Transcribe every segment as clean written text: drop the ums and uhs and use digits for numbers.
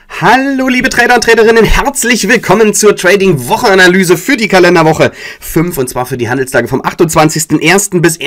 Hallo liebe Trader und Traderinnen, herzlich willkommen zur Trading-Wochenanalyse für die Kalenderwoche 5 und zwar für die Handelstage vom 28.01. bis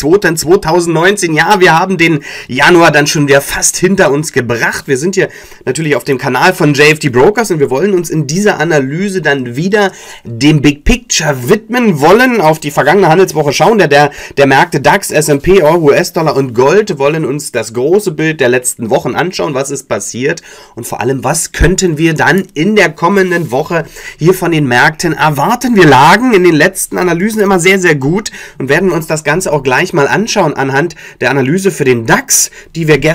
1.02.2019. Ja, wir haben den Januar dann schon wieder fast hinter uns gebracht. Wir sind hier natürlich auf dem Kanal von JFD Brokers und wir wollen uns in dieser Analyse dann wieder dem Big Picture widmen, wollen auf die vergangene Handelswoche schauen, der Märkte DAX, S&P, Euro, US-Dollar und Gold, wollen uns das große Bild der letzten Wochen anschauen, was ist passiert und vor allem, was könnten wir dann in der kommenden Woche hier von den Märkten erwarten. Wir lagen in den letzten Analysen immer sehr, sehr gut und werden uns das Ganze auch gleich mal anschauen anhand der Analyse für den DAX, die wir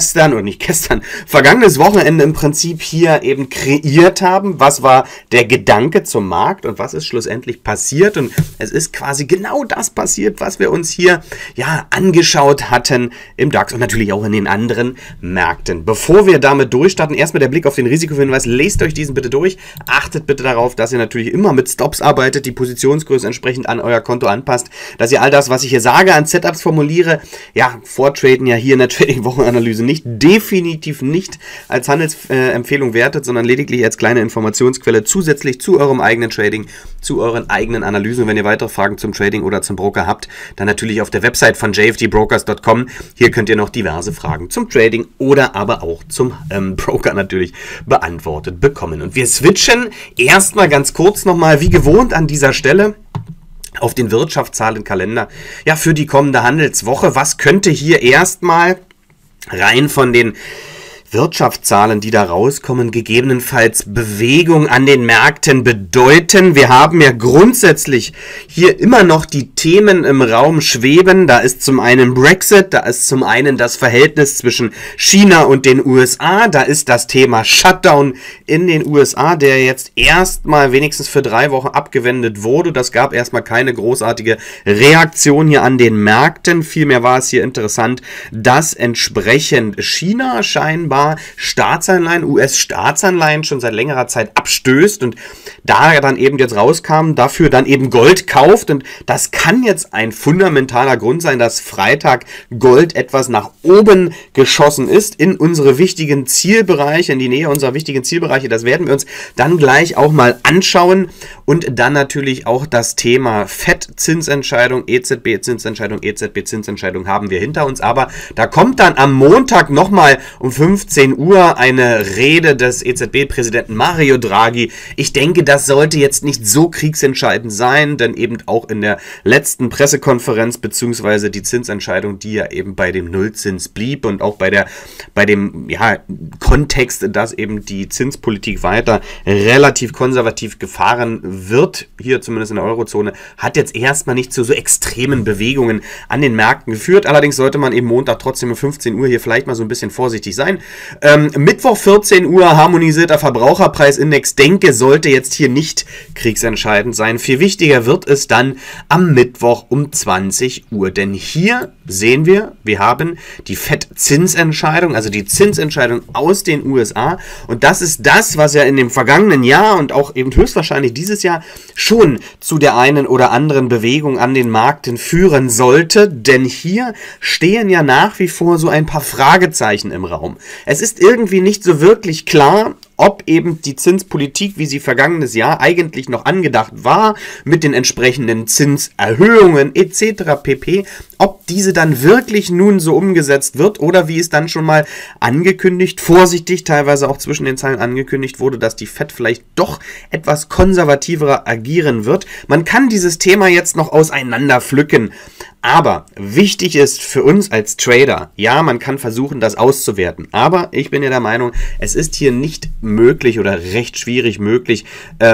vergangenes Wochenende im Prinzip hier eben kreiert haben. Was war der Gedanke zum Markt und was ist schlussendlich passiert? Und es ist quasi genau das passiert, was wir uns hier ja angeschaut hatten im DAX und natürlich auch in den anderen Märkten. Bevor wir damit durchstarten, erstmal der Blick auf den Risikohinweis. Lest euch diesen bitte durch. Achtet bitte darauf, dass ihr natürlich immer mit Stops arbeitet, die Positionsgröße entsprechend an euer Konto anpasst, dass ihr all das, was ich hier sage, an Setups formuliere, ja, vortraden ja hier in der Trading-Wochenanalyse definitiv nicht als Handelsempfehlung wertet, sondern lediglich als kleine Informationsquelle zusätzlich zu eurem eigenen Trading, zu euren eigenen Analysen. Wenn ihr weitere Fragen zum Trading oder zum Broker habt, dann natürlich auf der Website von jfdbrokers.com. Hier könnt ihr noch diverse Fragen zum Trading oder aber auch zum Broker natürlich beantwortet bekommen. Und wir switchen erstmal ganz kurz nochmal wie gewohnt an dieser Stelle auf den Wirtschaftszahlenkalender. Ja, für die kommende Handelswoche. Was könnte hier erstmal rein von den Wirtschaftszahlen, die da rauskommen, gegebenenfalls Bewegung an den Märkten bedeuten? Wir haben ja grundsätzlich hier immer noch die Themen im Raum schweben. Da ist zum einen Brexit, da ist zum einen das Verhältnis zwischen China und den USA, da ist das Thema Shutdown in den USA, der jetzt erstmal wenigstens für 3 Wochen abgewendet wurde. Das gab erstmal keine großartige Reaktion hier an den Märkten. Vielmehr war es hier interessant, dass entsprechend China scheinbar Staatsanleihen, US-Staatsanleihen schon seit längerer Zeit abstößt und da er dann eben jetzt rauskam, dafür dann eben Gold kauft und das kann jetzt ein fundamentaler Grund sein, dass Freitag Gold etwas nach oben geschossen ist in unsere wichtigen Zielbereiche, in die Nähe unserer wichtigen Zielbereiche. Das werden wir uns dann gleich auch mal anschauen und dann natürlich auch das Thema FED-Zinsentscheidung, EZB-Zinsentscheidung, EZB-Zinsentscheidung haben wir hinter uns, aber da kommt dann am Montag nochmal um 15 Uhr eine Rede des EZB-Präsidenten Mario Draghi. Ich denke, das sollte jetzt nicht so kriegsentscheidend sein, denn eben auch in der letzten Pressekonferenz beziehungsweise die Zinsentscheidung, die ja eben bei dem Nullzins blieb und auch bei dem Kontext, dass eben die Zinspolitik weiter relativ konservativ gefahren wird, hier zumindest in der Eurozone, hat jetzt erstmal nicht zu so extremen Bewegungen an den Märkten geführt. Allerdings sollte man eben Montag trotzdem um 15 Uhr hier vielleicht mal so ein bisschen vorsichtig sein. Mittwoch 14 Uhr harmonisierter Verbraucherpreisindex, denke, sollte jetzt hier nicht kriegsentscheidend sein. Viel wichtiger wird es dann am Mittwoch um 20 Uhr, denn hier sehen wir haben die FED-Zinsentscheidung, also die Zinsentscheidung aus den USA und das ist das, was ja in dem vergangenen Jahr und auch eben höchstwahrscheinlich dieses Jahr schon zu der einen oder anderen Bewegung an den Märkten führen sollte, denn hier stehen ja nach wie vor so ein paar Fragezeichen im Raum. Es ist irgendwie nicht so wirklich klar, ob eben die Zinspolitik, wie sie vergangenes Jahr eigentlich noch angedacht war, mit den entsprechenden Zinserhöhungen etc. pp., ob diese dann wirklich nun so umgesetzt wird oder wie es dann schon mal angekündigt, vorsichtig teilweise auch zwischen den Zeilen angekündigt wurde, dass die FED vielleicht doch etwas konservativer agieren wird. Man kann dieses Thema jetzt noch auseinander pflücken. Aber wichtig ist für uns als Trader, ja, man kann versuchen, das auszuwerten. Aber ich bin ja der Meinung, es ist hier nicht möglich oder recht schwierig möglich,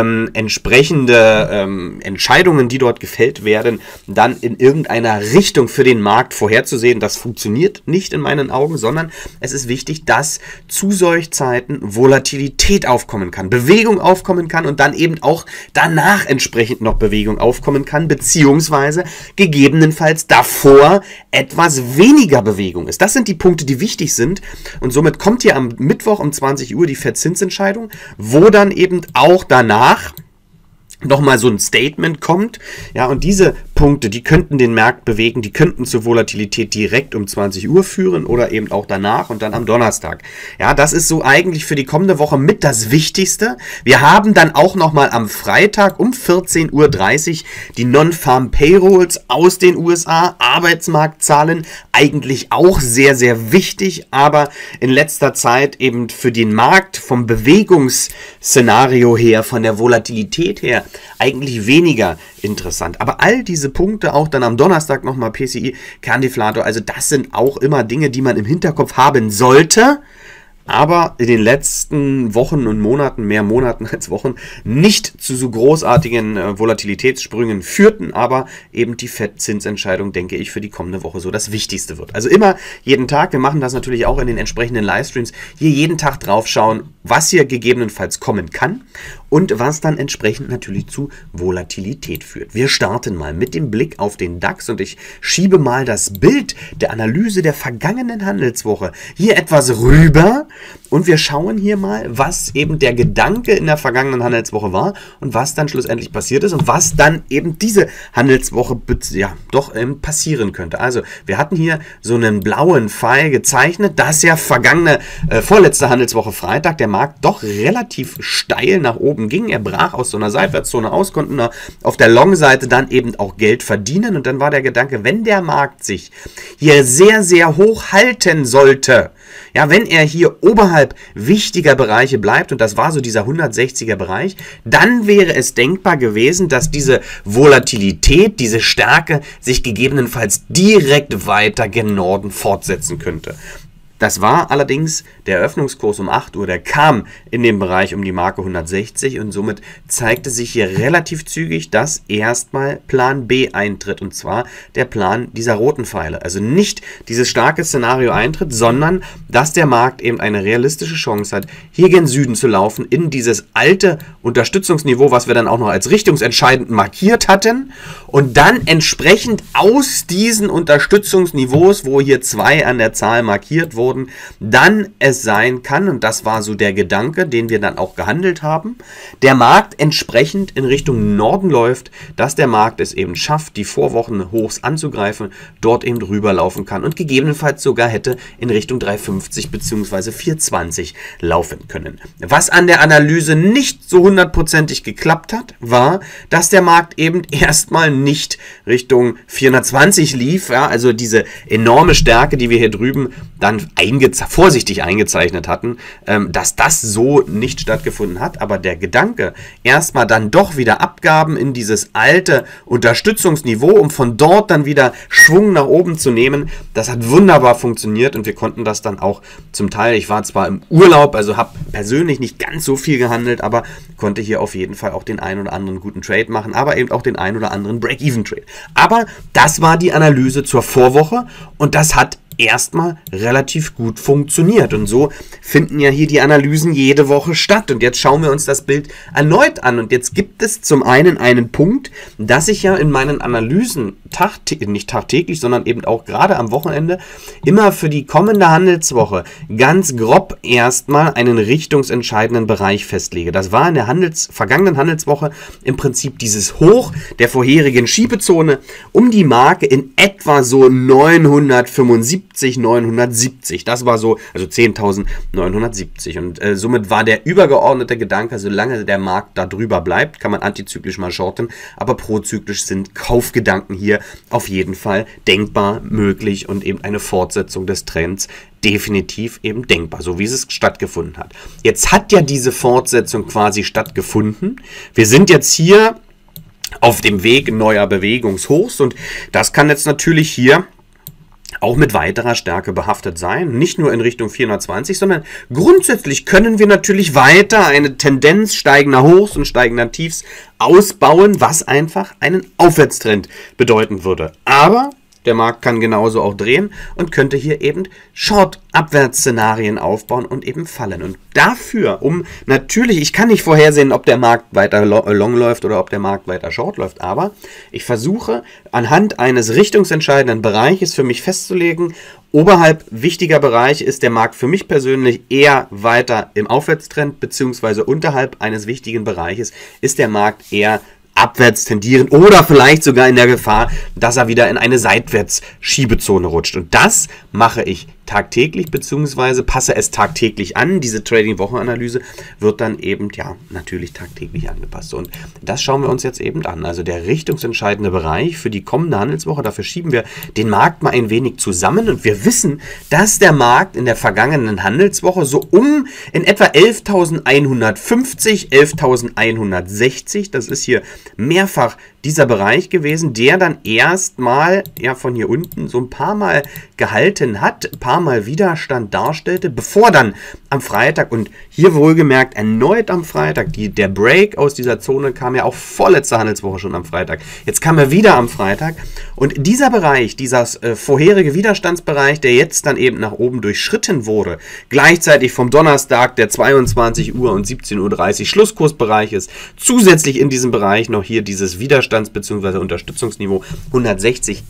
entsprechende Entscheidungen, die dort gefällt werden, dann in irgendeiner Richtung für den Markt vorherzusehen. Das funktioniert nicht in meinen Augen, sondern es ist wichtig, dass zu solchen Zeiten Volatilität aufkommen kann, Bewegung aufkommen kann und dann eben auch danach entsprechend noch Bewegung aufkommen kann, beziehungsweise gegebenenfalls davor etwas weniger Bewegung ist. Das sind die Punkte, die wichtig sind und somit kommt hier am Mittwoch um 20 Uhr die FED-Zinsentscheidung, wo dann eben auch danach nochmal so ein Statement kommt, ja, und diese Punkte, die könnten den Markt bewegen, die könnten zur Volatilität direkt um 20 Uhr führen oder eben auch danach und dann am Donnerstag. Ja, das ist so eigentlich für die kommende Woche mit das Wichtigste. Wir haben dann auch nochmal am Freitag um 14:30 Uhr die Non-Farm Payrolls aus den USA, Arbeitsmarktzahlen, eigentlich auch sehr, sehr wichtig, aber in letzter Zeit eben für den Markt vom Bewegungsszenario her, von der Volatilität her, eigentlich weniger interessant. Aber all diese Punkte, auch dann am Donnerstag nochmal PCI, Kerndeflator, also das sind auch immer Dinge, die man im Hinterkopf haben sollte, aber in den letzten Wochen und Monaten, mehr Monaten als Wochen, nicht zu so großartigen Volatilitätssprüngen führten, aber eben die FED-Zinsentscheidung, denke ich, für die kommende Woche so das Wichtigste wird. Also immer jeden Tag, wir machen das natürlich auch in den entsprechenden Livestreams, hier jeden Tag drauf schauen, was hier gegebenenfalls kommen kann und was dann entsprechend natürlich zu Volatilität führt. Wir starten mal mit dem Blick auf den DAX und ich schiebe mal das Bild der Analyse der vergangenen Handelswoche hier etwas rüber und wir schauen hier mal, was eben der Gedanke in der vergangenen Handelswoche war und was dann schlussendlich passiert ist und was dann eben diese Handelswoche ja, doch passieren könnte. Also wir hatten hier so einen blauen Pfeil gezeichnet, das ja vorletzte Handelswoche Freitag der Markt doch relativ steil nach oben ging. Er brach aus so einer Seitwärtszone aus, konnten auf der Long-Seite dann eben auch Geld verdienen und dann war der Gedanke, wenn der Markt sich hier sehr, sehr hoch halten sollte, ja, wenn er hier oberhalb wichtiger Bereiche bleibt, und das war so dieser 160er Bereich, dann wäre es denkbar gewesen, dass diese Volatilität, diese Stärke sich gegebenenfalls direkt weiter gen Norden fortsetzen könnte. Das war allerdings der Eröffnungskurs um 8 Uhr, der kam in den Bereich um die Marke 160 und somit zeigte sich hier relativ zügig, dass erstmal Plan B eintritt und zwar der Plan dieser roten Pfeile. Also nicht dieses starke Szenario eintritt, sondern dass der Markt eben eine realistische Chance hat, hier gen Süden zu laufen, in dieses alte Unterstützungsniveau, was wir dann auch noch als richtungsentscheidend markiert hatten und dann entsprechend aus diesen Unterstützungsniveaus, wo hier 2 an der Zahl markiert wurden, dann es sein kann, und das war so der Gedanke, den wir dann auch gehandelt haben, der Markt entsprechend in Richtung Norden läuft, dass der Markt es eben schafft, die Vorwochenhochs anzugreifen, dort eben rüberlaufen kann und gegebenenfalls sogar hätte in Richtung 3,50 bzw. 4,20 laufen können. Was an der Analyse nicht so hundertprozentig geklappt hat, war, dass der Markt eben erstmal nicht Richtung 420 lief, ja, also diese enorme Stärke, die wir hier drüben dann vorsichtig eingezeichnet hatten, dass das so nicht stattgefunden hat, aber der Gedanke, erstmal dann doch wieder Abgaben in dieses alte Unterstützungsniveau, um von dort dann wieder Schwung nach oben zu nehmen, das hat wunderbar funktioniert und wir konnten das dann auch zum Teil, ich war zwar im Urlaub, also habe persönlich nicht ganz so viel gehandelt, aber konnte hier auf jeden Fall auch den einen oder anderen guten Trade machen, aber eben auch den einen oder anderen Break-Even-Trade. Aber das war die Analyse zur Vorwoche und das hat erstmal relativ gut funktioniert. Und so finden ja hier die Analysen jede Woche statt. Und jetzt schauen wir uns das Bild erneut an. Und jetzt gibt es zum einen einen Punkt, dass ich ja in meinen Analysen nicht tagtäglich, sondern eben auch gerade am Wochenende immer für die kommende Handelswoche ganz grob erstmal einen richtungsentscheidenden Bereich festlege. Das war in der vergangenen Handelswoche im Prinzip dieses Hoch der vorherigen Schiebezone um die Marke in etwa so 975, 970. Das war so, also 10.970. Und somit war der übergeordnete Gedanke, solange der Markt da drüber bleibt, kann man antizyklisch mal shorten, aber prozyklisch sind Kaufgedanken hier auf jeden Fall denkbar, möglich und eben eine Fortsetzung des Trends definitiv eben denkbar, so wie es stattgefunden hat. Jetzt hat ja diese Fortsetzung quasi stattgefunden. Wir sind jetzt hier auf dem Weg neuer Bewegungshochs und das kann jetzt natürlich hier auch mit weiterer Stärke behaftet sein, nicht nur in Richtung 420, sondern grundsätzlich können wir natürlich weiter eine Tendenz steigender Hochs und steigender Tiefs ausbauen, was einfach einen Aufwärtstrend bedeuten würde. Aber der Markt kann genauso auch drehen und könnte hier eben Short-Abwärtsszenarien aufbauen und eben fallen. Und dafür, ich kann nicht vorhersehen, ob der Markt weiter long läuft oder ob der Markt weiter short läuft, aber ich versuche anhand eines richtungsentscheidenden Bereiches für mich festzulegen, oberhalb wichtiger Bereiche ist der Markt für mich persönlich eher weiter im Aufwärtstrend, beziehungsweise unterhalb eines wichtigen Bereiches ist der Markt eher abwärts tendieren oder vielleicht sogar in der Gefahr, dass er wieder in eine Seitwärts-Schiebezone rutscht. Und das mache ich tagtäglich, beziehungsweise passe es tagtäglich an. Diese Trading-Wochenanalyse wird dann eben, ja, natürlich tagtäglich angepasst. Und das schauen wir uns jetzt eben an. Also der richtungsentscheidende Bereich für die kommende Handelswoche, dafür schieben wir den Markt mal ein wenig zusammen. Und wir wissen, dass der Markt in der vergangenen Handelswoche so in etwa 11.150, 11.160, das ist hier mehrfach dieser Bereich gewesen, der dann erstmal ja von hier unten so ein paar Mal gehalten hat, ein paar Mal Widerstand darstellte, bevor dann am Freitag und hier wohlgemerkt erneut am Freitag, der Break aus dieser Zone kam ja auch vorletzte Handelswoche schon am Freitag. Jetzt kam er wieder am Freitag und dieser Bereich, dieser vorherige Widerstandsbereich, der jetzt dann eben nach oben durchschritten wurde, gleichzeitig vom Donnerstag, der 22 Uhr und 17.30 Uhr Schlusskursbereich ist, zusätzlich in diesem Bereich noch hier dieses Widerstands- bzw. Unterstützungsniveau 160,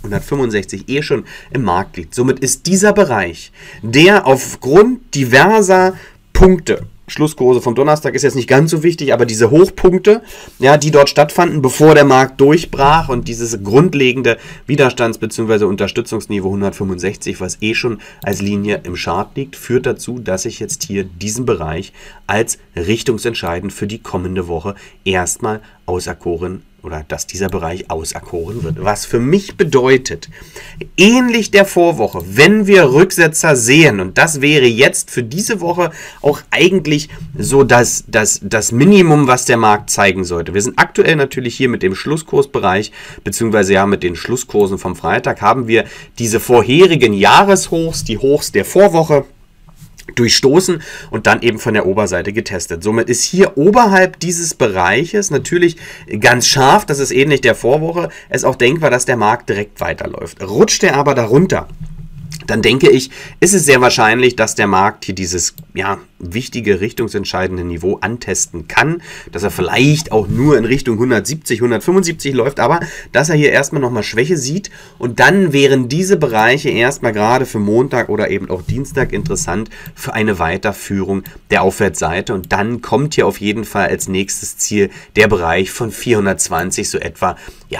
165 schon im Markt liegt. Somit ist dieser Bereich, der aufgrund diverser Punkte, Schlusskurse vom Donnerstag ist jetzt nicht ganz so wichtig, aber diese Hochpunkte, ja, die dort stattfanden, bevor der Markt durchbrach und dieses grundlegende Widerstands- bzw. Unterstützungsniveau 165, was schon als Linie im Chart liegt, führt dazu, dass ich jetzt hier diesen Bereich als richtungsentscheidend für die kommende Woche erstmal auserkoren oder dass dieser Bereich auserkoren wird. Was für mich bedeutet, ähnlich der Vorwoche, wenn wir Rücksetzer sehen, und das wäre jetzt für diese Woche auch eigentlich so das Minimum, was der Markt zeigen sollte. Wir sind aktuell natürlich hier mit dem Schlusskursbereich, beziehungsweise ja mit den Schlusskursen vom Freitag, haben wir diese vorherigen Jahreshochs, die Hochs der Vorwoche, durchstoßen und dann eben von der Oberseite getestet. Somit ist hier oberhalb dieses Bereiches natürlich ganz scharf, das ist ähnlich der Vorwoche, es auch denkbar, dass der Markt direkt weiterläuft. Rutscht er aber darunter, dann denke ich, ist es sehr wahrscheinlich, dass der Markt hier dieses wichtige, richtungsentscheidende Niveau antesten kann, dass er vielleicht auch nur in Richtung 170, 175 läuft, aber dass er hier erstmal nochmal Schwäche sieht und dann wären diese Bereiche erstmal gerade für Montag oder eben auch Dienstag interessant für eine Weiterführung der Aufwärtsseite und dann kommt hier auf jeden Fall als nächstes Ziel der Bereich von 420 so etwa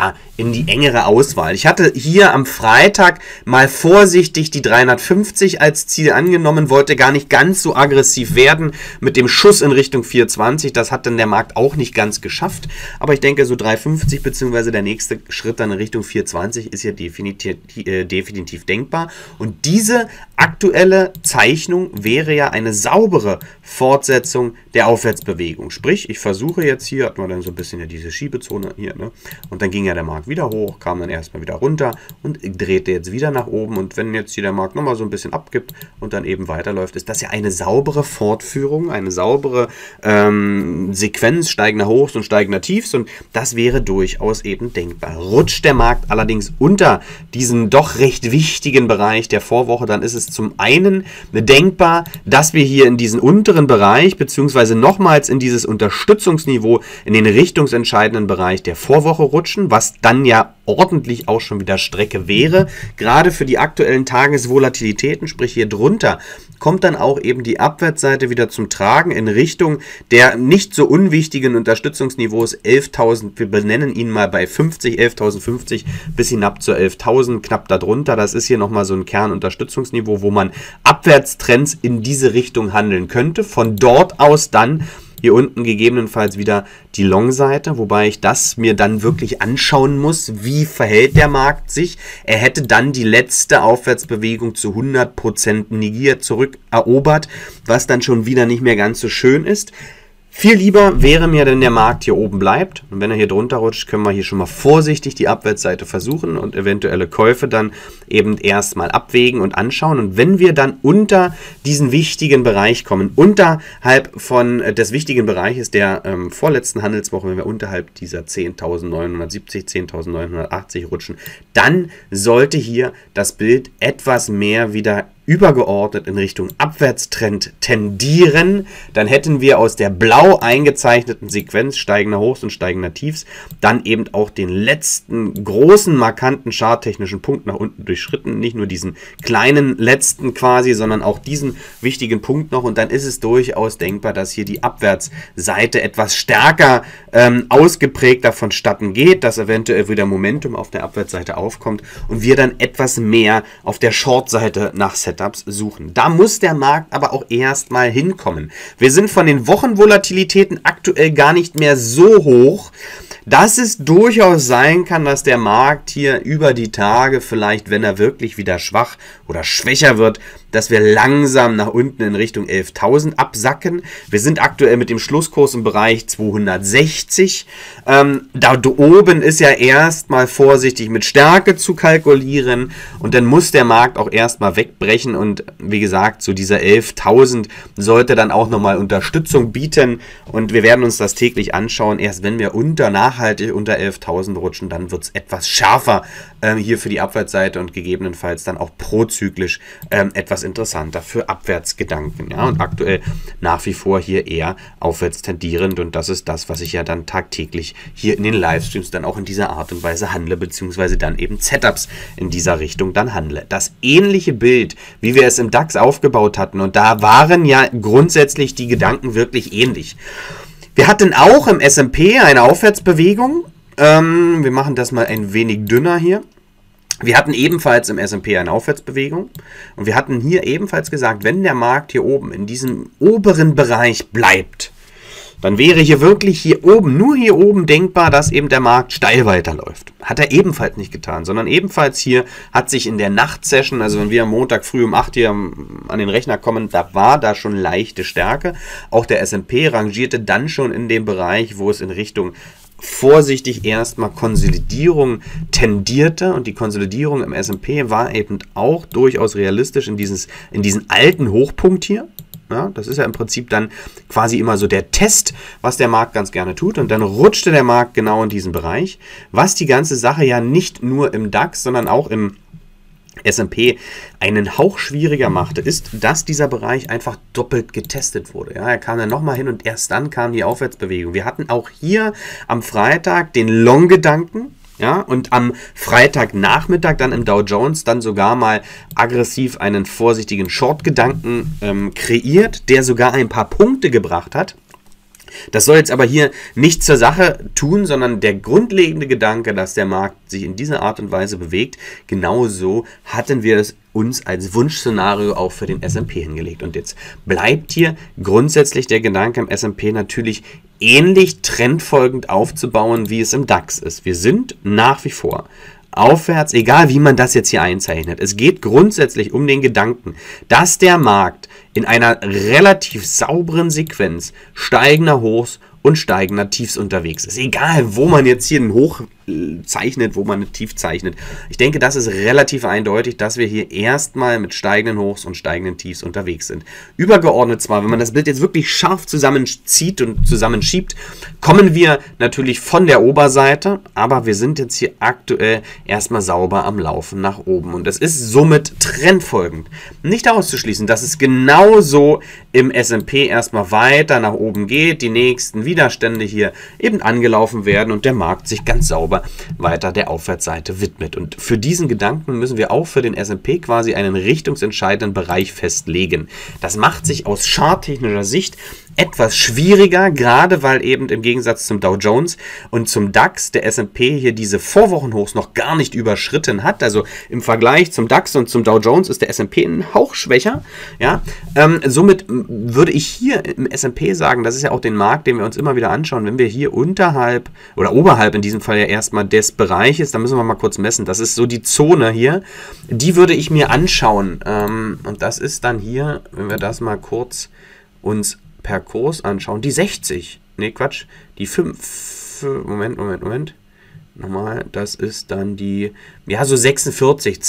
in die engere Auswahl. Ich hatte hier am Freitag mal vorsichtig die 350 als Ziel angenommen, wollte gar nicht ganz so aggressiv werden mit dem Schuss in Richtung 420. Das hat dann der Markt auch nicht ganz geschafft. Aber ich denke, so 350 bzw. der nächste Schritt dann in Richtung 420 ist ja definitiv denkbar. Und diese aktuelle Zeichnung wäre ja eine saubere Fortsetzung der Aufwärtsbewegung. Sprich, ich versuche jetzt hier, hat man dann so ein bisschen ja diese Schiebezone hier, ne? Und dann ging ja der Markt wieder hoch, kam dann erstmal wieder runter und drehte jetzt wieder nach oben. Und wenn jetzt hier der Markt nochmal so ein bisschen abgibt und dann eben weiterläuft, ist das ja eine saubere Fortführung, eine saubere Sequenz steigender Hochs und steigender Tiefs und das wäre durchaus eben denkbar. Rutscht der Markt allerdings unter diesen doch recht wichtigen Bereich der Vorwoche, dann ist es zum einen denkbar, dass wir hier in diesen unteren Bereich beziehungsweise nochmals in dieses Unterstützungsniveau in den richtungsentscheidenden Bereich der Vorwoche rutschen, was dann ja ordentlich auch schon wieder Strecke wäre, gerade für die aktuellen Tagesvolatilitäten, sprich hier drunter, kommt dann auch eben die Abwärtsseite wieder zum Tragen in Richtung der nicht so unwichtigen Unterstützungsniveaus 11.000, wir benennen ihn mal bei 50, 11.050 bis hinab zu 11.000, knapp darunter, das ist hier nochmal so ein Kernunterstützungsniveau, wo man Abwärtstrends in diese Richtung handeln könnte, von dort aus dann hier unten gegebenenfalls wieder die Long-Seite, wobei ich das mir dann wirklich anschauen muss, wie verhält der Markt sich. Er hätte dann die letzte Aufwärtsbewegung zu 100% negiert, zurückerobert, was dann schon wieder nicht mehr ganz so schön ist. Viel lieber wäre mir, wenn der Markt hier oben bleibt. Und wenn er hier drunter rutscht, können wir hier schon mal vorsichtig die Abwärtsseite versuchen und eventuelle Käufe dann eben erstmal abwägen und anschauen. Und wenn wir dann unter diesen wichtigen Bereich kommen, unterhalb des wichtigen Bereiches der vorletzten Handelswoche, wenn wir unterhalb dieser 10.970, 10.980 rutschen, dann sollte hier das Bild etwas mehr wieder übergeordnet in Richtung Abwärtstrend tendieren, dann hätten wir aus der blau eingezeichneten Sequenz steigender Hochs und steigender Tiefs dann eben auch den letzten großen, markanten charttechnischen Punkt nach unten durchschritten. Nicht nur diesen kleinen letzten quasi, sondern auch diesen wichtigen Punkt noch. Und dann ist es durchaus denkbar, dass hier die Abwärtsseite etwas stärker ausgeprägter vonstatten geht, dass eventuell wieder Momentum auf der Abwärtsseite aufkommt und wir dann etwas mehr auf der Short-Seite nach Setups suchen. Da muss der Markt aber auch erstmal hinkommen. Wir sind von den Wochenvolatilitäten aktuell gar nicht mehr so hoch, dass es durchaus sein kann, dass der Markt hier über die Tage vielleicht, wenn er wirklich wieder schwach oder schwächer wird, dass wir langsam nach unten in Richtung 11.000 absacken. Wir sind aktuell mit dem Schlusskurs im Bereich 260. Da oben ist ja erstmal vorsichtig mit Stärke zu kalkulieren und dann muss der Markt auch erstmal wegbrechen und wie gesagt, so dieser 11.000 sollte dann auch nochmal Unterstützung bieten und wir werden uns das täglich anschauen. Erst wenn wir nachhaltig unter 11.000 rutschen, dann wird es etwas schärfer hier für die Abwärtsseite und gegebenenfalls dann auch prozyklisch etwas interessanter für Abwärtsgedanken. Ja? Und aktuell nach wie vor hier eher aufwärts tendierend und das ist das, was ich ja dann tagtäglich hier in den Livestreams dann auch in dieser Art und Weise handle, beziehungsweise dann eben Setups in dieser Richtung dann handle. Das ähnliche Bild, wie wir es im DAX aufgebaut hatten und da waren ja grundsätzlich die Gedanken wirklich ähnlich. Wir hatten auch im S&P eine Aufwärtsbewegung. Wir machen das mal ein wenig dünner hier. Wir hatten ebenfalls im S&P eine Aufwärtsbewegung und wir hatten hier ebenfalls gesagt, wenn der Markt hier oben in diesem oberen Bereich bleibt, dann wäre hier wirklich hier oben, nur hier oben denkbar, dass eben der Markt steil weiterläuft. Hat er ebenfalls nicht getan, sondern ebenfalls hier hat sich in der Nachtsession, also wenn wir am Montag früh um 8 Uhr an den Rechner kommen, da war da schon leichte Stärke. Auch der S&P rangierte dann schon in dem Bereich, wo es in Richtung vorsichtig erstmal Konsolidierung tendierte und die Konsolidierung im S&P war eben auch durchaus realistisch in diesen alten Hochpunkt hier. Ja, das ist ja im Prinzip dann quasi immer so der Test, was der Markt ganz gerne tut und dann rutschte der Markt genau in diesen Bereich, was die ganze Sache ja nicht nur im DAX, sondern auch im S&P einen Hauch schwieriger machte, ist, dass dieser Bereich einfach doppelt getestet wurde. Ja, er kam dann nochmal hin und erst dann kam die Aufwärtsbewegung. Wir hatten auch hier am Freitag den Long-Gedanken, ja, und am Freitagnachmittag dann im Dow Jones dann sogar mal aggressiv einen vorsichtigen Short-Gedanken kreiert, der sogar ein paar Punkte gebracht hat. Das soll jetzt aber hier nicht zur Sache tun, sondern der grundlegende Gedanke, dass der Markt sich in dieser Art und Weise bewegt, genauso hatten wir es uns als Wunschszenario auch für den S&P hingelegt. Und jetzt bleibt hier grundsätzlich der Gedanke im S&P natürlich ähnlich trendfolgend aufzubauen, wie es im DAX ist. Wir sind nach wie vor aufwärts, egal wie man das jetzt hier einzeichnet. Es geht grundsätzlich um den Gedanken, dass der Markt in einer relativ sauberen Sequenz steigender Hochs und steigender Tiefs unterwegs ist. Egal, wo man jetzt hier einen Hoch zeichnet, wo man ein Tief zeichnet. Ich denke, das ist relativ eindeutig, dass wir hier erstmal mit steigenden Hochs und steigenden Tiefs unterwegs sind. Übergeordnet zwar, wenn man das Bild jetzt wirklich scharf zusammenzieht und zusammenschiebt, kommen wir natürlich von der Oberseite, aber wir sind jetzt hier aktuell erstmal sauber am Laufen nach oben und es ist somit trendfolgend. Nicht auszuschließen, dass es genauso im S&P erstmal weiter nach oben geht, die nächsten Widerstände hier eben angelaufen werden und der Markt sich ganz sauber weiter der Aufwärtsseite widmet. Und für diesen Gedanken müssen wir auch für den S&P quasi einen richtungsentscheidenden Bereich festlegen. Das macht sich aus charttechnischer Sicht etwas schwieriger, gerade weil eben im Gegensatz zum Dow Jones und zum DAX der S&P hier diese Vorwochenhochs noch gar nicht überschritten hat. Also im Vergleich zum DAX und zum Dow Jones ist der S&P ein Hauch schwächer. Ja? Somit würde ich hier im S&P sagen, das ist ja auch den Markt, den wir uns immer wieder anschauen, wenn wir hier unterhalb oder oberhalb in diesem Fall ja erstmal des Bereiches, da müssen wir mal kurz messen, das ist so die Zone hier, die würde ich mir anschauen. Und das ist dann hier, wenn wir das mal kurz uns per Kurs anschauen, die 60, ne Quatsch, die 5, Moment, nochmal, das ist dann die, ja so 46,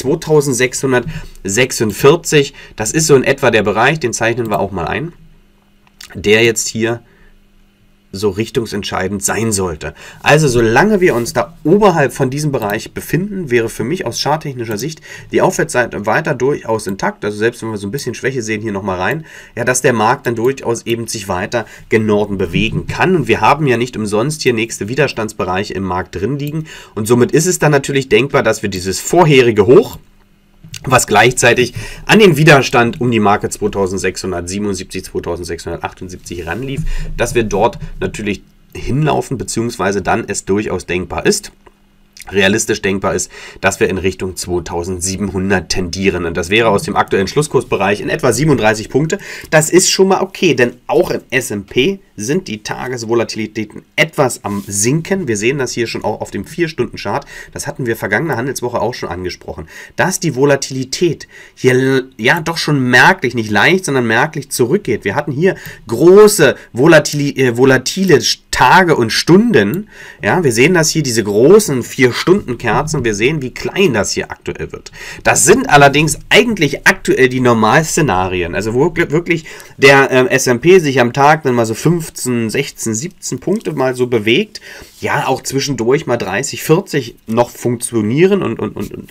2646, das ist so in etwa der Bereich, den zeichnen wir auch mal ein, der jetzt hier so richtungsentscheidend sein sollte. Also solange wir uns da oberhalb von diesem Bereich befinden, wäre für mich aus charttechnischer Sicht die Aufwärtsseite weiter durchaus intakt, also selbst wenn wir so ein bisschen Schwäche sehen, hier nochmal rein, ja, dass der Markt dann durchaus eben sich weiter gen Norden bewegen kann, und wir haben ja nicht umsonst hier nächste Widerstandsbereiche im Markt drin liegen, und somit ist es dann natürlich denkbar, dass wir dieses vorherige Hoch, was gleichzeitig an den Widerstand um die Marke 2677, 2678 ranlief, dass wir dort natürlich hinlaufen, beziehungsweise dann es durchaus denkbar ist, realistisch denkbar ist, dass wir in Richtung 2700 tendieren. Und das wäre aus dem aktuellen Schlusskursbereich in etwa 37 Punkte. Das ist schon mal okay, denn auch im S&P sind die Tagesvolatilitäten etwas am Sinken. Wir sehen das hier schon auch auf dem 4-Stunden-Chart. Das hatten wir vergangene Handelswoche auch schon angesprochen. Dass die Volatilität hier ja doch schon merklich, nicht leicht, sondern merklich zurückgeht. Wir hatten hier große volatile Tage und Stunden. Ja, wir sehen das hier, diese großen 4-Stunden-Kerzen. Wir sehen, wie klein das hier aktuell wird. Das sind allerdings eigentlich aktuell die Normalszenarien. Also wo wirklich der S&P sich am Tag dann mal so 15, 16, 17 Punkte mal so bewegt. Ja, auch zwischendurch mal 30, 40 noch funktionieren und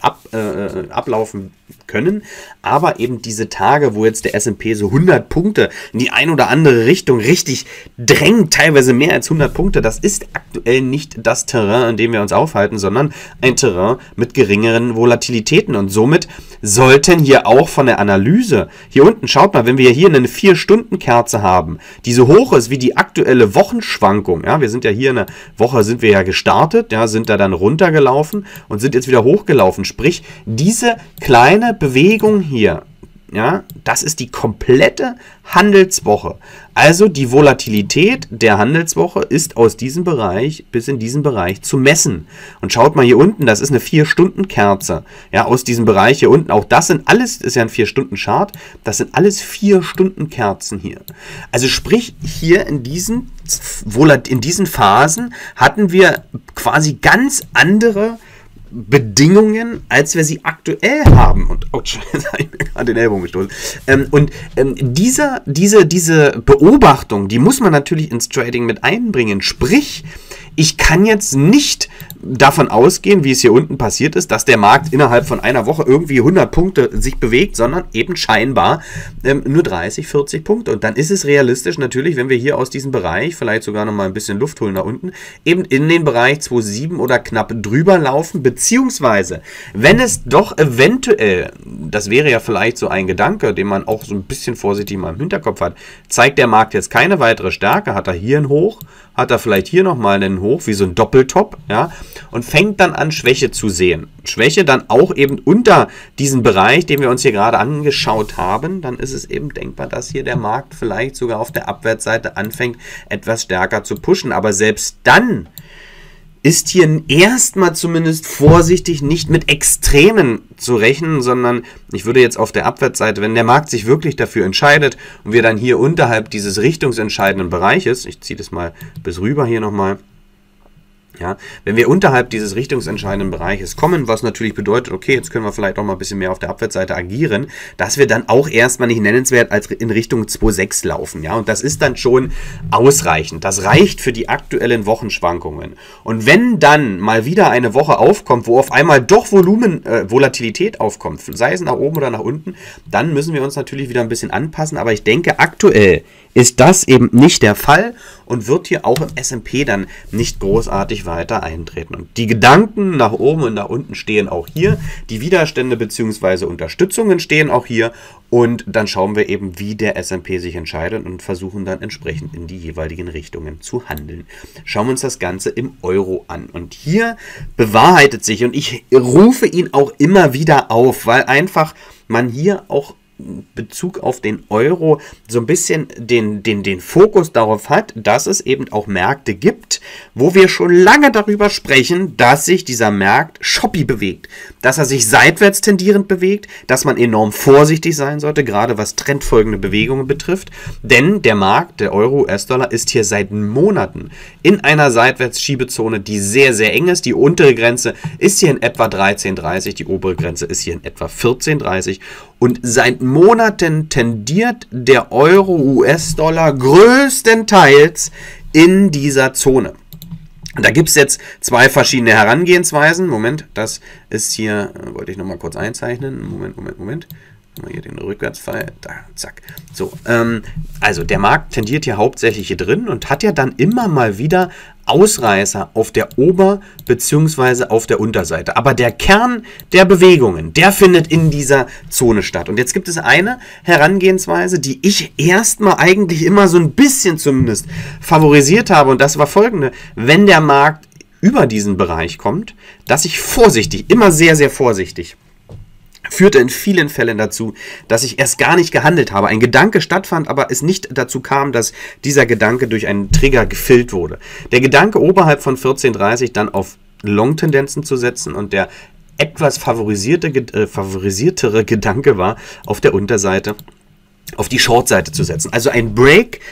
ablaufen können. Aber eben diese Tage, wo jetzt der S&P so 100 Punkte in die ein oder andere Richtung richtig drängt, teilweise mehr als 100 Punkte, das ist aktuell nicht das Terrain, in dem wir uns aufhalten, sondern ein Terrain mit geringeren Volatilitäten. Und somit sollten hier auch von der Analyse, hier unten, schaut mal, wenn wir hier eine 4-Stunden-Kerze haben, die so hoch ist wie die aktuelle Wochenschwankung, ja, wir sind ja hier in der Woche, sind wir ja gestartet, ja, sind da dann runtergelaufen und sind jetzt wieder hochgelaufen, sprich, diese kleine Bewegung hier, ja, das ist die komplette Handelswoche. Also die Volatilität der Handelswoche ist aus diesem Bereich bis in diesen Bereich zu messen. Und schaut mal hier unten, das ist eine 4-Stunden-Kerze. Ja, aus diesem Bereich hier unten, auch das sind alles, ist ja ein 4-Stunden-Chart, das sind alles 4-Stunden-Kerzen hier. Also sprich, hier in diesen Phasen hatten wir quasi ganz andere Bedingungen, als wir sie aktuell haben. Und ouch, jetzt habe ich mir gerade den Ellbogen gestoßen. Diese Beobachtung, die muss man natürlich ins Trading mit einbringen. Sprich, ich kann jetzt nicht davon ausgehen, wie es hier unten passiert ist, dass der Markt innerhalb von einer Woche irgendwie 100 Punkte sich bewegt, sondern eben scheinbar nur 30, 40 Punkte. Und dann ist es realistisch natürlich, wenn wir hier aus diesem Bereich, vielleicht sogar noch mal ein bisschen Luft holen nach unten, eben in den Bereich 2,7 oder knapp drüber laufen, beziehungsweise, wenn es doch eventuell, das wäre ja vielleicht so ein Gedanke, den man auch so ein bisschen vorsichtig mal im Hinterkopf hat, zeigt der Markt jetzt keine weitere Stärke, hat er hier ein Hoch, hat er vielleicht hier nochmal einen Hoch, wie so ein Doppeltop, ja, und fängt dann an, Schwäche zu sehen. Schwäche dann auch eben unter diesen Bereich, den wir uns hier gerade angeschaut haben, dann ist es eben denkbar, dass hier der Markt vielleicht sogar auf der Abwärtsseite anfängt, etwas stärker zu pushen. Aber selbst dann ist hier erstmal zumindest vorsichtig nicht mit Extremen zu rechnen, sondern ich würde jetzt auf der Abwärtsseite, wenn der Markt sich wirklich dafür entscheidet und wir dann hier unterhalb dieses richtungsentscheidenden Bereiches, ich ziehe das mal bis rüber hier nochmal, ja, wenn wir unterhalb dieses richtungsentscheidenden Bereiches kommen, was natürlich bedeutet, okay, jetzt können wir vielleicht auch mal ein bisschen mehr auf der Abwärtsseite agieren, dass wir dann auch erstmal nicht nennenswert als in Richtung 2,6 laufen. Ja, und das ist dann schon ausreichend. Das reicht für die aktuellen Wochenschwankungen. Und wenn dann mal wieder eine Woche aufkommt, wo auf einmal doch Volatilität aufkommt, sei es nach oben oder nach unten, dann müssen wir uns natürlich wieder ein bisschen anpassen. Aber ich denke, aktuell ist das eben nicht der Fall und wird hier auch im S&P dann nicht großartig weiter eintreten. Und die Gedanken nach oben und nach unten stehen auch hier, die Widerstände bzw. Unterstützungen stehen auch hier und dann schauen wir eben, wie der S&P sich entscheidet und versuchen dann entsprechend in die jeweiligen Richtungen zu handeln. Schauen wir uns das Ganze im Euro an und hier bewahrheitet sich, und ich rufe ihn auch immer wieder auf, weil einfach man hier auch Bezug auf den Euro so ein bisschen den Fokus darauf hat, dass es eben auch Märkte gibt, wo wir schon lange darüber sprechen, dass sich dieser Markt choppy bewegt, dass er sich seitwärts tendierend bewegt, dass man enorm vorsichtig sein sollte, gerade was trendfolgende Bewegungen betrifft, denn der Markt, der Euro, US-Dollar, ist hier seit Monaten in einer Seitwärtsschiebezone, die sehr, sehr eng ist. Die untere Grenze ist hier in etwa 13,30, die obere Grenze ist hier in etwa 14,30 und seit Monaten tendiert der Euro-US-Dollar größtenteils in dieser Zone. Da gibt es jetzt zwei verschiedene Herangehensweisen. Moment, das ist hier, wollte ich nochmal kurz einzeichnen. Moment. Mal hier den Rückwärtspfeil. Da, zack. So, also der Markt tendiert hier hauptsächlich hier drin und hat ja dann immer mal wieder Ausreißer auf der Ober- bzw. auf der Unterseite. Aber der Kern der Bewegungen, der findet in dieser Zone statt. Und jetzt gibt es eine Herangehensweise, die ich erstmal eigentlich immer so ein bisschen zumindest favorisiert habe. Und das war folgende: Wenn der Markt über diesen Bereich kommt, dass ich vorsichtig, immer sehr, sehr vorsichtig, führte in vielen Fällen dazu, dass ich erst gar nicht gehandelt habe. Ein Gedanke stattfand, aber es nicht dazu kam, dass dieser Gedanke durch einen Trigger gefüllt wurde. Der Gedanke, oberhalb von 14,30 dann auf Long-Tendenzen zu setzen, und der etwas favorisiertere Gedanke war, auf der Unterseite auf die Short-Seite zu setzen. Also ein Break,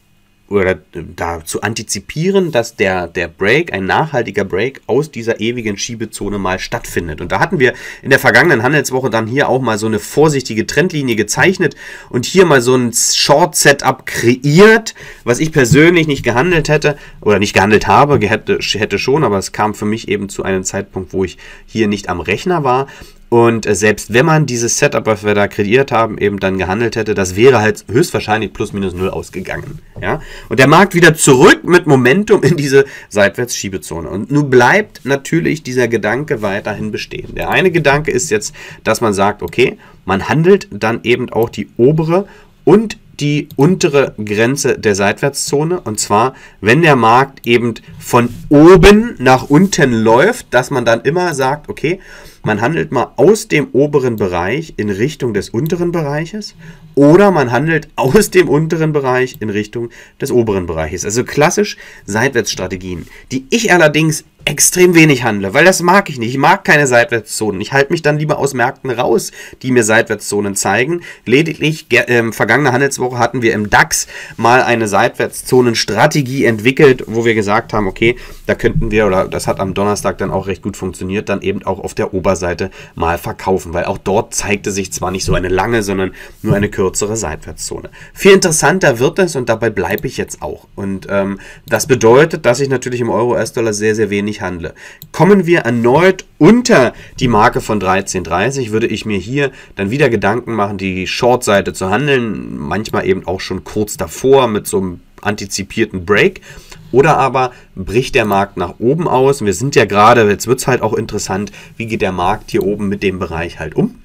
oder da zu antizipieren, dass der Break, ein nachhaltiger Break aus dieser ewigen Schiebezone mal stattfindet. Und da hatten wir in der vergangenen Handelswoche dann hier auch mal so eine vorsichtige Trendlinie gezeichnet und hier mal so ein Short-Setup kreiert, was ich persönlich nicht gehandelt hätte oder nicht gehandelt habe, hätte schon, aber es kam für mich eben zu einem Zeitpunkt, wo ich hier nicht am Rechner war. Und selbst wenn man dieses Setup, was wir da kreiert haben, eben dann gehandelt hätte, das wäre halt höchstwahrscheinlich plus minus null ausgegangen. Ja? Und der Markt wieder zurück mit Momentum in diese Seitwärtsschiebezone. Und nun bleibt natürlich dieser Gedanke weiterhin bestehen. Der eine Gedanke ist jetzt, dass man sagt, okay, man handelt dann eben auch die obere und die untere Grenze der Seitwärtszone, und zwar, wenn der Markt eben von oben nach unten läuft, dass man dann immer sagt, okay, man handelt mal aus dem oberen Bereich in Richtung des unteren Bereiches oder man handelt aus dem unteren Bereich in Richtung des oberen Bereiches. Also klassisch Seitwärtsstrategien, die ich allerdings extrem wenig handle, weil das mag ich nicht. Ich mag keine Seitwärtszonen. Ich halte mich dann lieber aus Märkten raus, die mir Seitwärtszonen zeigen. Lediglich vergangene Handelswoche hatten wir im DAX mal eine Seitwärtszonenstrategie entwickelt, wo wir gesagt haben, okay, da könnten wir, oder das hat am Donnerstag dann auch recht gut funktioniert, dann eben auch auf der Oberseite mal verkaufen, weil auch dort zeigte sich zwar nicht so eine lange, sondern nur eine kürzere Seitwärtszone. Viel interessanter wird es, und dabei bleibe ich jetzt auch. Und das bedeutet, dass ich natürlich im Euro-US-Dollar sehr, sehr wenig handle. Kommen wir erneut unter die Marke von 13,30, würde ich mir hier dann wieder Gedanken machen, die Short-Seite zu handeln, manchmal eben auch schon kurz davor mit so einem antizipierten Break. Oder aber bricht der Markt nach oben aus. Wir sind ja gerade, jetzt wird es halt auch interessant, wie geht der Markt hier oben mit dem Bereich halt um?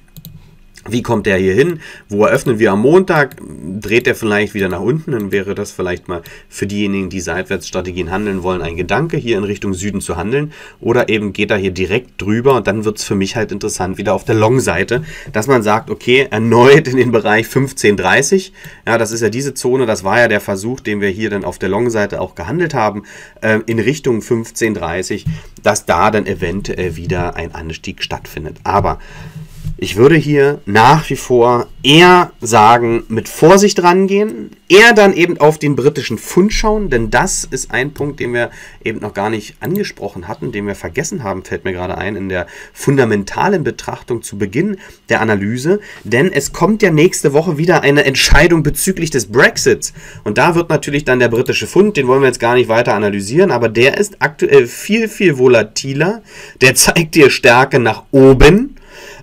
Wie kommt der hier hin? Wo eröffnen wir am Montag? Dreht der vielleicht wieder nach unten? Dann wäre das vielleicht mal für diejenigen, die Seitwärtsstrategien handeln wollen, ein Gedanke, hier in Richtung Süden zu handeln. Oder eben geht er hier direkt drüber, und dann wird es für mich halt interessant, wieder auf der Long-Seite, dass man sagt, okay, erneut in den Bereich 15,30. Ja, das ist ja diese Zone, das war ja der Versuch, den wir hier dann auf der Long-Seite auch gehandelt haben, in Richtung 15,30, dass da dann eventuell wieder ein Anstieg stattfindet. Aber ich würde hier nach wie vor eher sagen, mit Vorsicht rangehen, eher dann eben auf den britischen Pfund schauen, denn das ist ein Punkt, den wir eben noch gar nicht angesprochen hatten, den wir vergessen haben, fällt mir gerade ein, in der fundamentalen Betrachtung zu Beginn der Analyse, denn es kommt ja nächste Woche wieder eine Entscheidung bezüglich des Brexits, und da wird natürlich dann der britische Pfund, den wollen wir jetzt gar nicht weiter analysieren, aber der ist aktuell viel, viel volatiler, der zeigt dir Stärke nach oben.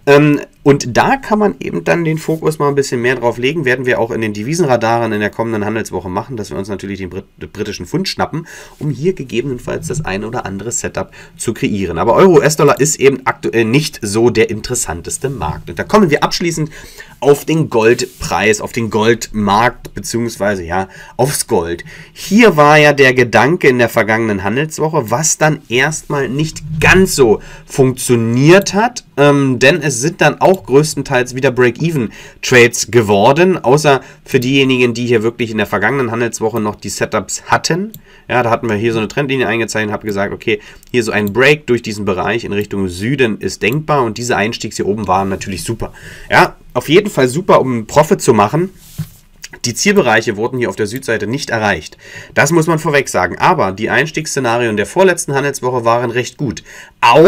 Und da kann man eben dann den Fokus mal ein bisschen mehr drauf legen, werden wir auch in den Devisenradaren in der kommenden Handelswoche machen, dass wir uns natürlich den britischen Pfund schnappen, um hier gegebenenfalls das eine oder andere Setup zu kreieren. Aber Euro-US-Dollar ist eben aktuell nicht so der interessanteste Markt. Und da kommen wir abschließend auf den Goldpreis, auf den Goldmarkt, beziehungsweise ja, aufs Gold. Hier war ja der Gedanke in der vergangenen Handelswoche, was dann erstmal nicht ganz so funktioniert hat, denn es sind dann auch größtenteils wieder Break-Even-Trades geworden, außer für diejenigen, die hier wirklich in der vergangenen Handelswoche noch die Setups hatten. Ja, da hatten wir hier so eine Trendlinie eingezeichnet, habe gesagt, okay, hier so ein Break durch diesen Bereich in Richtung Süden ist denkbar, und diese Einstiegs hier oben waren natürlich super. Ja, auf jeden Fall super, um einen Profit zu machen. Die Zielbereiche wurden hier auf der Südseite nicht erreicht. Das muss man vorweg sagen. Aber die Einstiegsszenarien der vorletzten Handelswoche waren recht gut. Auch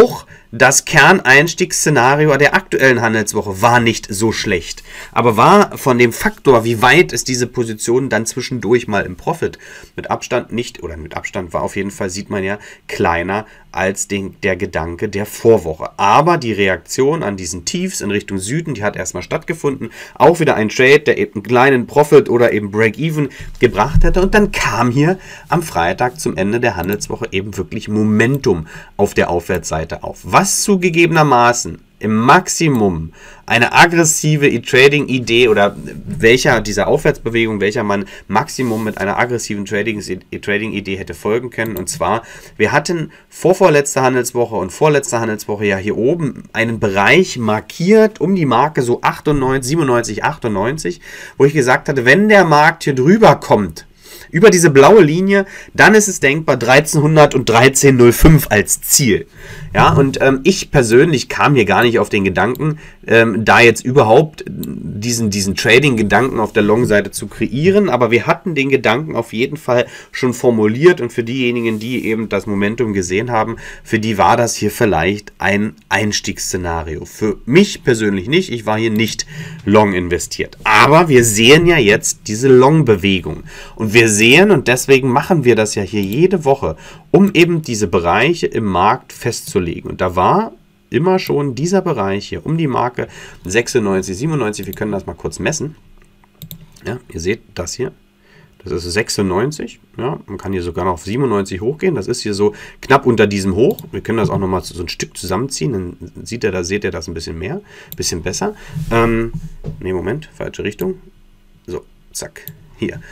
das Kerneinstiegsszenario der aktuellen Handelswoche war nicht so schlecht, aber war von dem Faktor, wie weit ist diese Position dann zwischendurch mal im Profit, mit Abstand nicht, oder mit Abstand war auf jeden Fall, sieht man ja, kleiner als der Gedanke der Vorwoche. Aber die Reaktion an diesen Tiefs in Richtung Süden, die hat erstmal stattgefunden. Auch wieder ein Trade, der eben einen kleinen Profit oder eben Break-Even gebracht hätte. Und dann kam hier am Freitag zum Ende der Handelswoche eben wirklich Momentum auf der Aufwärtsseite auf. Was zugegebenermaßen im Maximum eine aggressive E-Trading-Idee oder welcher dieser Aufwärtsbewegung, welcher man Maximum mit einer aggressiven Trading-Idee hätte folgen können. Und zwar, wir hatten vorvorletzte Handelswoche und vorletzte Handelswoche ja hier oben einen Bereich markiert um die Marke so 98, 97, 98, wo ich gesagt hatte, wenn der Markt hier drüber kommt, über diese blaue Linie, dann ist es denkbar 1300 und 1305 als Ziel. Ja, und ich persönlich kam hier gar nicht auf den Gedanken, da jetzt überhaupt diesen Trading-Gedanken auf der Long-Seite zu kreieren, aber wir hatten den Gedanken auf jeden Fall schon formuliert und für diejenigen, die eben das Momentum gesehen haben, für die war das hier vielleicht ein Einstiegsszenario. Für mich persönlich nicht, ich war hier nicht Long investiert. Aber wir sehen ja jetzt diese Long-Bewegung und wir sehen, und deswegen machen wir das ja hier jede Woche, um eben diese Bereiche im Markt festzulegen. Und da war immer schon dieser Bereich hier um die Marke 96, 97, wir können das mal kurz messen. Ja, ihr seht das hier. Das ist 96, ja, man kann hier sogar noch auf 97 hochgehen, das ist hier so knapp unter diesem Hoch. Wir können das auch nochmal so ein Stück zusammenziehen, dann seht ihr das ein bisschen mehr, ein bisschen besser. Ne, Moment, falsche Richtung. So, zack, hier.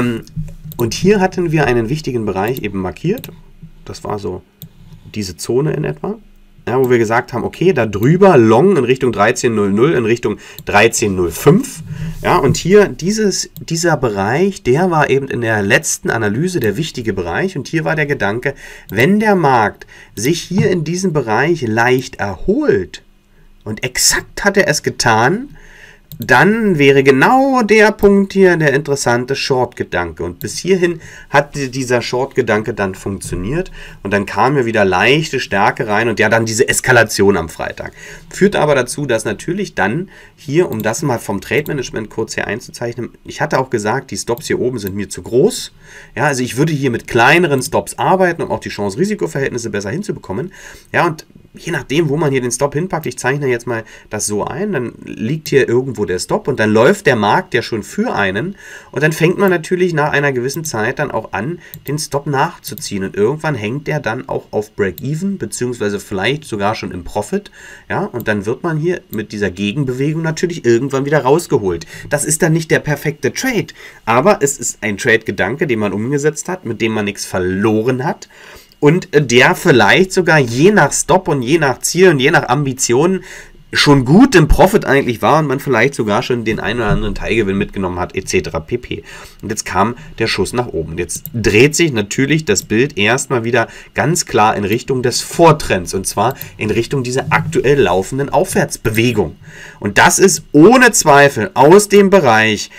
Und hier hatten wir einen wichtigen Bereich eben markiert, das war so diese Zone in etwa. Ja, wo wir gesagt haben, okay, da drüber Long in Richtung 13.00, in Richtung 13.05. Ja, und hier dieser Bereich, der war eben in der letzten Analyse der wichtige Bereich. Und hier war der Gedanke, wenn der Markt sich hier in diesem Bereich leicht erholt, und exakt hat er es getan, dann wäre genau der Punkt hier der interessante Short-Gedanke. Und bis hierhin hat dieser Short-Gedanke dann funktioniert. Und dann kam ja wieder leichte Stärke rein und ja dann diese Eskalation am Freitag. Führt aber dazu, dass natürlich dann hier, um das mal vom Trade-Management kurz hier einzuzeichnen, ich hatte auch gesagt, die Stops hier oben sind mir zu groß. Ja, also ich würde hier mit kleineren Stops arbeiten, um auch die Chance-Risiko-Verhältnisse besser hinzubekommen. Ja, und je nachdem, wo man hier den Stop hinpackt, ich zeichne jetzt mal das so ein, dann liegt hier irgendwo der Stop und dann läuft der Markt ja schon für einen und dann fängt man natürlich nach einer gewissen Zeit dann auch an, den Stop nachzuziehen und irgendwann hängt der dann auch auf Break-Even, beziehungsweise vielleicht sogar schon im Profit, ja, und dann wird man hier mit dieser Gegenbewegung natürlich irgendwann wieder rausgeholt. Das ist dann nicht der perfekte Trade, aber es ist ein Trade-Gedanke, den man umgesetzt hat, mit dem man nichts verloren hat. Und der vielleicht sogar je nach Stop und je nach Ziel und je nach Ambitionen schon gut im Profit eigentlich war und man vielleicht sogar schon den einen oder anderen Teilgewinn mitgenommen hat, etc. pp. Und jetzt kam der Schuss nach oben. Jetzt dreht sich natürlich das Bild erstmal wieder ganz klar in Richtung des Vortrends und zwar in Richtung dieser aktuell laufenden Aufwärtsbewegung. Und das ist ohne Zweifel aus dem Bereich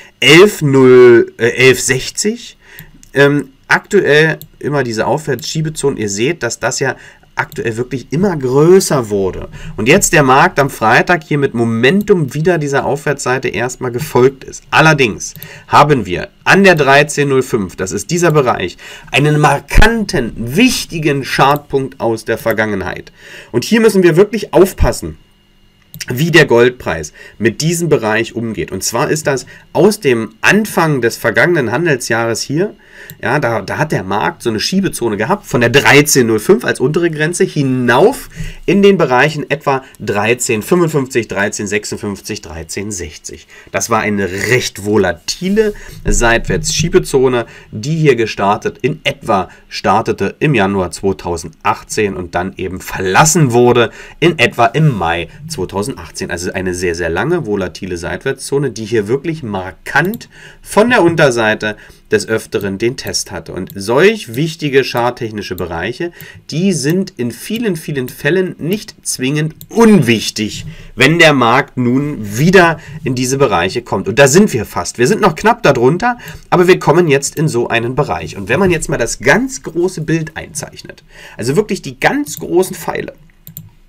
11,60 aktuell immer diese Aufwärtsschiebezone. Ihr seht, dass das ja aktuell wirklich immer größer wurde. Und jetzt der Markt am Freitag hier mit Momentum wieder dieser Aufwärtsseite erstmal gefolgt ist. Allerdings haben wir an der 13.05, das ist dieser Bereich, einen markanten, wichtigen Chartpunkt aus der Vergangenheit. Und hier müssen wir wirklich aufpassen, wie der Goldpreis mit diesem Bereich umgeht. Und zwar ist das aus dem Anfang des vergangenen Handelsjahres hier, ja, da hat der Markt so eine Schiebezone gehabt, von der 13.05 als untere Grenze hinauf in den Bereichen etwa 13.55, 13.56, 13.60. Das war eine recht volatile Seitwärtsschiebezone, die hier startete im Januar 2018 und dann eben verlassen wurde in etwa im Mai 2018. Also eine sehr, sehr lange volatile Seitwärtszone, die hier wirklich markant von der Unterseite des Öfteren den Test hatte. Und solch wichtige charttechnische Bereiche, die sind in vielen, vielen Fällen nicht zwingend unwichtig, wenn der Markt nun wieder in diese Bereiche kommt. Und da sind wir fast. Wir sind noch knapp darunter, aber wir kommen jetzt in so einen Bereich. Und wenn man jetzt mal das ganz große Bild einzeichnet, also wirklich die ganz großen Pfeile,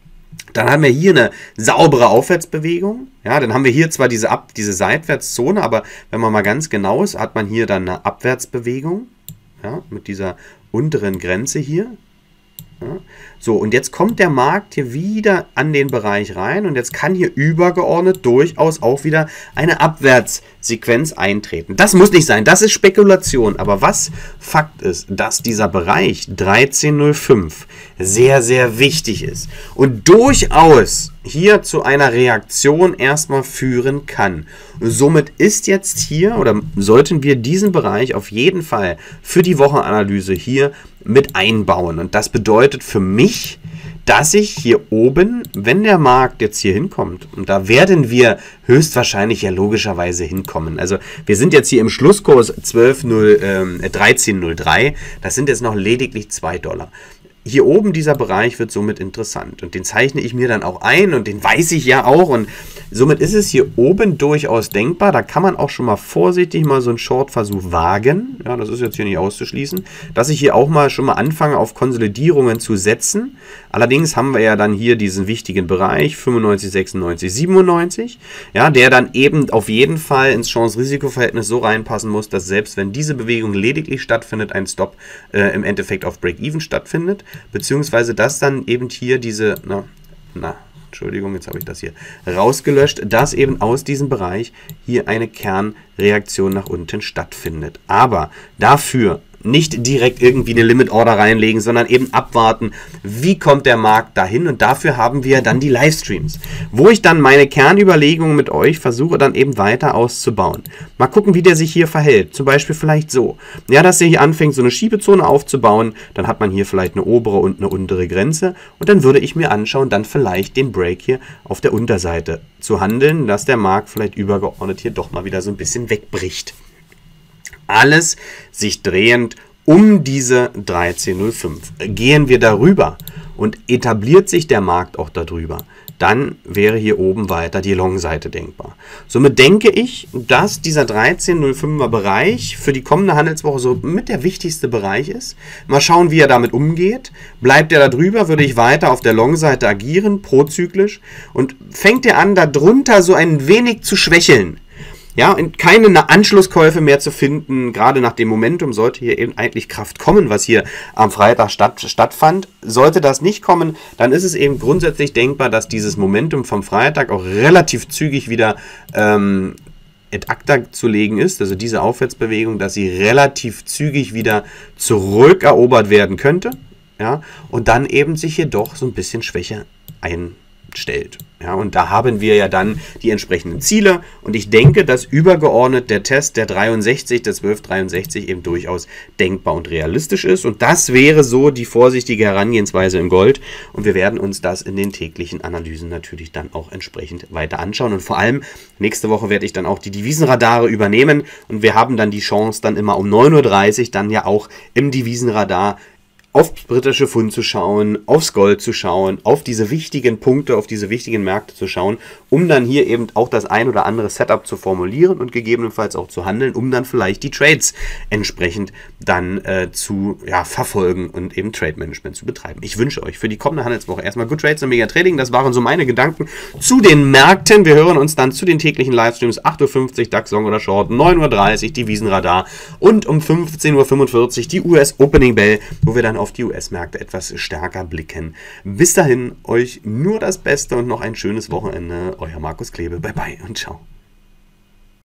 Dann haben wir hier eine saubere Aufwärtsbewegung. Ja, dann haben wir hier zwar diese Seitwärtszone, aber wenn man mal ganz genau ist, hat man hier dann eine Abwärtsbewegung. Ja, mit dieser unteren Grenze hier. Ja. So, und jetzt kommt der Markt hier wieder an den Bereich rein und jetzt kann hier übergeordnet durchaus auch wieder eine Abwärtssequenz eintreten. Das muss nicht sein, das ist Spekulation, aber was Fakt ist, dass dieser Bereich 13,05 sehr, sehr wichtig ist und durchaus hier zu einer Reaktion erstmal führen kann. Somit ist jetzt hier oder sollten wir diesen Bereich auf jeden Fall für die Wochenanalyse hier mit einbauen. Und das bedeutet für mich, dass ich hier oben, wenn der Markt jetzt hier hinkommt, und da werden wir höchstwahrscheinlich ja logischerweise hinkommen. Also wir sind jetzt hier im Schlusskurs 13,03, das sind jetzt noch lediglich $2. Hier oben dieser Bereich wird somit interessant und den zeichne ich mir dann auch ein und den weiß ich ja auch und somit ist es hier oben durchaus denkbar, da kann man auch schon mal vorsichtig mal so einen Short-Versuch wagen, ja, das ist jetzt hier nicht auszuschließen, dass ich hier auch mal schon mal anfange auf Konsolidierungen zu setzen. Allerdings haben wir ja dann hier diesen wichtigen Bereich 95, 96, 97, ja, der dann eben auf jeden Fall ins Chance-Risiko-Verhältnis so reinpassen muss, dass selbst wenn diese Bewegung lediglich stattfindet, ein Stop im Endeffekt auf Break-Even stattfindet. Beziehungsweise dass dann eben hier diese, Entschuldigung, jetzt habe ich das hier rausgelöscht, dass eben aus diesem Bereich hier eine Kernreaktion nach unten stattfindet. Aber dafür nicht direkt irgendwie eine Limit Order reinlegen, sondern eben abwarten, wie kommt der Markt dahin und dafür haben wir dann die Livestreams, wo ich dann meine Kernüberlegungen mit euch versuche dann eben weiter auszubauen. Mal gucken, wie der sich hier verhält, zum Beispiel vielleicht so, ja, dass er hier anfängt, so eine Schiebezone aufzubauen, dann hat man hier vielleicht eine obere und eine untere Grenze und dann würde ich mir anschauen, dann vielleicht den Break hier auf der Unterseite zu handeln, dass der Markt vielleicht übergeordnet hier doch mal wieder so ein bisschen wegbricht. Alles sich drehend um diese 13,05. Gehen wir darüber und etabliert sich der Markt auch darüber, dann wäre hier oben weiter die Long-Seite denkbar. Somit denke ich, dass dieser 13,05er Bereich für die kommende Handelswoche so mit der wichtigste Bereich ist. Mal schauen, wie er damit umgeht. Bleibt er da drüber, würde ich weiter auf der Long-Seite agieren, prozyklisch. Und fängt er an, darunter so ein wenig zu schwächeln, ja, und keine Anschlusskäufe mehr zu finden, gerade nach dem Momentum sollte hier eben eigentlich Kraft kommen, was hier am Freitag stattfand. Sollte das nicht kommen, dann ist es eben grundsätzlich denkbar, dass dieses Momentum vom Freitag auch relativ zügig wieder ad acta zu legen ist, also diese Aufwärtsbewegung, dass sie relativ zügig wieder zurückerobert werden könnte, ja, und dann eben sich hier doch so ein bisschen schwächer einstellt. Ja, und da haben wir ja dann die entsprechenden Ziele und ich denke, dass übergeordnet der Test der 63, der 1263 eben durchaus denkbar und realistisch ist und das wäre so die vorsichtige Herangehensweise im Gold und wir werden uns das in den täglichen Analysen natürlich dann auch entsprechend weiter anschauen und vor allem nächste Woche werde ich dann auch die Devisenradare übernehmen und wir haben dann die Chance dann immer um 9:30 Uhr dann ja auch im Devisenradar aufs britische Pfund zu schauen, aufs Gold zu schauen, auf diese wichtigen Punkte, auf diese wichtigen Märkte zu schauen, um dann hier eben auch das ein oder andere Setup zu formulieren und gegebenenfalls auch zu handeln, um dann vielleicht die Trades entsprechend dann zu verfolgen und eben Trade Management zu betreiben. Ich wünsche euch für die kommende Handelswoche erstmal Good Trades und Mega Trading. Das waren so meine Gedanken zu den Märkten. Wir hören uns dann zu den täglichen Livestreams 8:50 Uhr DAX Long oder Short, 9:30 Uhr Devisenradar und um 15:45 Uhr die US Opening Bell, wo wir dann auf die US-Märkte etwas stärker blicken. Bis dahin, euch nur das Beste und noch ein schönes Wochenende. Euer Markus Klebe. Bye bye und ciao.